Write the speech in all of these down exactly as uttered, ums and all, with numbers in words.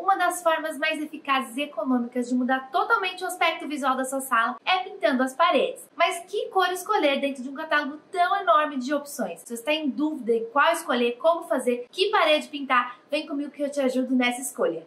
Uma das formas mais eficazes e econômicas de mudar totalmente o aspecto visual da sua sala é pintando as paredes. Mas que cor escolher dentro de um catálogo tão enorme de opções? Se você está em dúvida em qual escolher, como fazer, que parede pintar, vem comigo que eu te ajudo nessa escolha.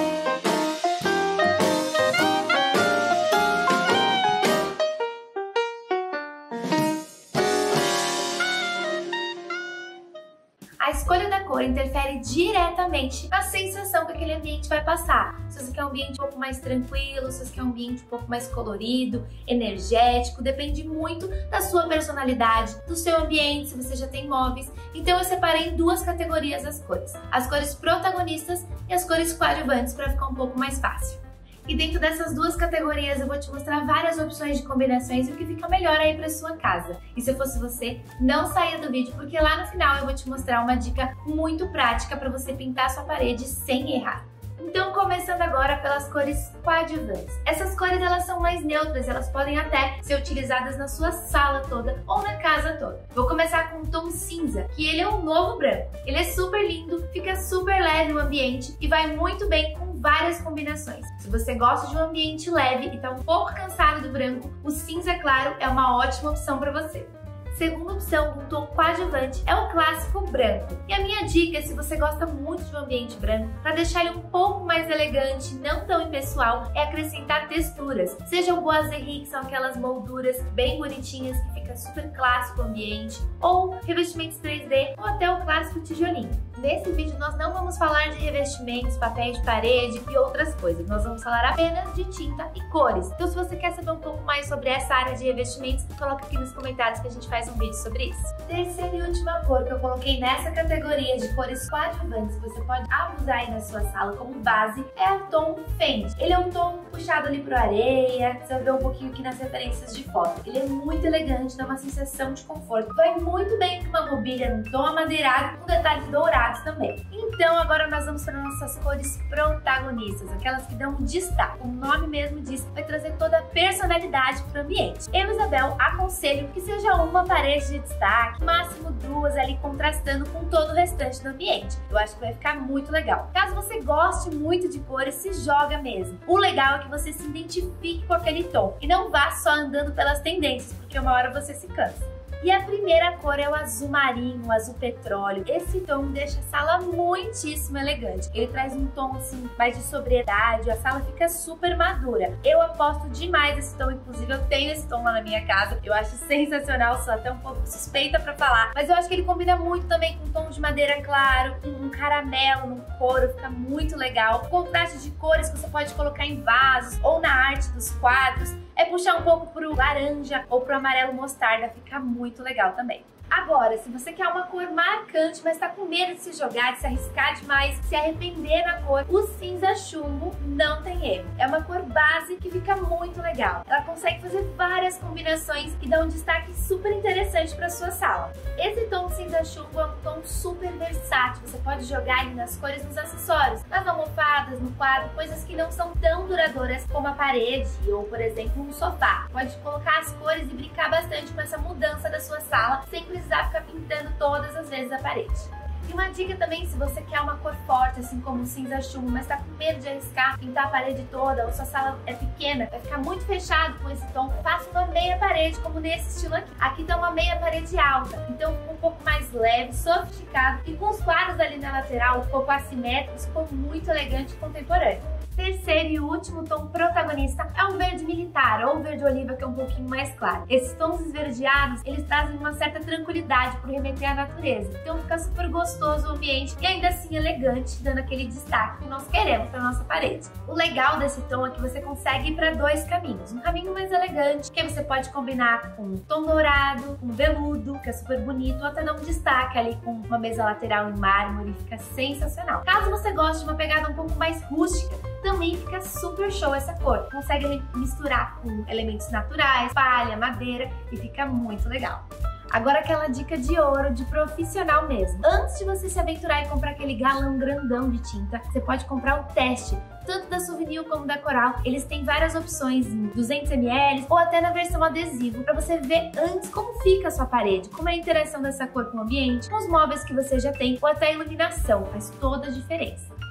A escolha da cor interfere diretamente na sensação que aquele ambiente vai passar. Se você quer um ambiente um pouco mais tranquilo, se você quer um ambiente um pouco mais colorido, energético, depende muito da sua personalidade, do seu ambiente, se você já tem móveis. Então eu separei em duas categorias as cores. As cores protagonistas e as cores coadjuvantes para ficar um pouco mais fácil. E dentro dessas duas categorias eu vou te mostrar várias opções de combinações e o que fica melhor aí para sua casa. E se eu fosse você, não saia do vídeo, porque lá no final eu vou te mostrar uma dica muito prática para você pintar sua parede sem errar. Então, começando agora pelas cores coadjuvantes. Essas cores, elas são mais neutras, elas podem até ser utilizadas na sua sala toda ou na casa toda. Vou começar com o tom cinza, que ele é um novo branco. Ele é super lindo, fica super leve o ambiente e vai muito bem com várias combinações. Se você gosta de um ambiente leve e está um pouco cansado do branco, o cinza claro é uma ótima opção para você. Segunda opção, um tom coadjuvante, é o clássico branco. E a minha dica, se você gosta muito de um ambiente branco, para deixar ele um pouco mais elegante, não tão impessoal, é acrescentar texturas. Seja o boiserie, que são aquelas molduras bem bonitinhas, que fica super clássico o ambiente, ou revestimentos três D, ou até o clássico tijolinho. Nesse vídeo nós não vamos falar de revestimentos, papéis de parede e outras coisas. Nós vamos falar apenas de tinta e cores. Então se você quer saber um pouco mais sobre essa área de revestimentos, coloca aqui nos comentários que a gente faz um vídeo sobre isso. Terceira e última cor que eu coloquei nessa categoria de cores coadjuvantes que você pode abusar aí na sua sala como base é o tom Fenty. Ele é um tom puxado ali pro areia, você vai ver um pouquinho aqui nas referências de foto. Ele é muito elegante, dá uma sensação de conforto. Vai muito bem com uma mobília num tom amadeirado com detalhes dourados também. Então agora nós vamos para nossas cores protagonistas, aquelas que dão um destaque. O nome mesmo diz, vai trazer toda a personalidade para o ambiente. Eu, Isabel, aconselho que seja uma parede de destaque, máximo duas ali contrastando com todo o restante do ambiente. Eu acho que vai ficar muito legal. Caso você goste muito de cores, se joga mesmo. O legal é que você se identifique com aquele tom e não vá só andando pelas tendências, porque uma hora você se cansa. E a primeira cor é o azul marinho, o azul petróleo. Esse tom deixa a sala muitíssimo elegante. Ele traz um tom assim, mais de sobriedade, a sala fica super madura. Eu aposto demais esse tom, inclusive eu tenho esse tom lá na minha casa. Eu acho sensacional, sou até um pouco suspeita pra falar. Mas eu acho que ele combina muito também com um tom de madeira claro, um caramelo no couro, fica muito legal. O contraste de cores que você pode colocar em vasos ou na arte dos quadros. É puxar um pouco pro laranja ou pro amarelo mostarda, fica muito legal também. Agora, se você quer uma cor marcante, mas tá com medo de se jogar, de se arriscar demais, se arrepender na cor, o cinza chumbo não tem erro. É uma cor base que fica muito legal. Ela consegue fazer várias combinações e dá um destaque super interessante para sua sala. Esse tom cinza chumbo é um tom super versátil. Você pode jogar ele nas cores dos acessórios, nas almofadas, no quadro, coisas que não são tão duradouras como a parede ou, por exemplo, um sofá. Pode colocar as cores e brincar bastante com essa mudança da sua sala, sem precisar ficar pintando todas as vezes a parede. E uma dica também, se você quer uma cor forte, assim como o cinza chumbo, mas tá com medo de arriscar, pintar a parede toda, ou sua sala é pequena, vai ficar muito fechado com esse tom, faça uma meia parede, como nesse estilo aqui. Aqui tá uma meia parede alta, então ficou um pouco mais leve, sofisticado, e com os quadros ali na lateral, um pouco assimétricos, ficou muito elegante e contemporâneo. Terceiro e último tom protagonista é o verde militar, ou o verde oliva, que é um pouquinho mais claro. Esses tons esverdeados, eles trazem uma certa tranquilidade por remeter à natureza. Então fica super gostoso o ambiente e ainda assim elegante, dando aquele destaque que nós queremos para nossa parede. O legal desse tom é que você consegue ir para dois caminhos. Um caminho mais elegante, que você pode combinar com um tom dourado, com veludo, que é super bonito, ou até dar um destaque ali com uma mesa lateral em mármore, fica sensacional. Caso você goste de uma pegada um pouco mais rústica, também fica super show essa cor. Consegue misturar com elementos naturais, palha, madeira e fica muito legal. Agora aquela dica de ouro, de profissional mesmo. Antes de você se aventurar e comprar aquele galão grandão de tinta, você pode comprar o teste, tanto da Souvenir como da Coral. Eles têm várias opções em duzentos mililitros ou até na versão adesivo, para você ver antes como fica a sua parede, como é a interação dessa cor com o ambiente, com os móveis que você já tem ou até a iluminação, faz toda a diferença.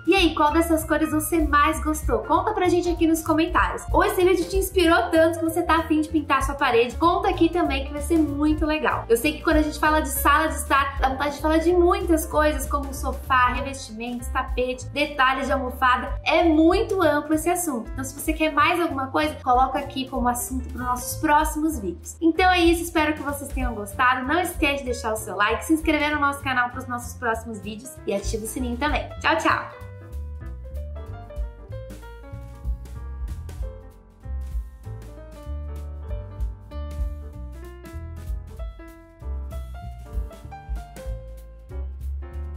E aí, qual dessas cores você mais gostou? Conta pra gente aqui nos comentários. Ou esse vídeo te inspirou tanto que você tá afim de pintar sua parede? Conta aqui também que vai ser muito legal. Eu sei que quando a gente fala de sala de estar, dá vontade de falar de muitas coisas, como sofá, revestimentos, tapete, detalhes de almofada. É muito amplo esse assunto. Então, se você quer mais alguma coisa, coloca aqui como assunto para os nossos próximos vídeos. Então é isso, espero que vocês tenham gostado. Não esquece de deixar o seu like, se inscrever no nosso canal para os nossos próximos vídeos e ativa o sininho também. Tchau, tchau!